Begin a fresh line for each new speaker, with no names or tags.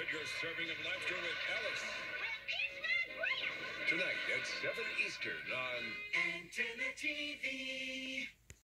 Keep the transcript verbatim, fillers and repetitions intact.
your serving of laughter with Alice. Tonight at seven Eastern on
Antenna T V.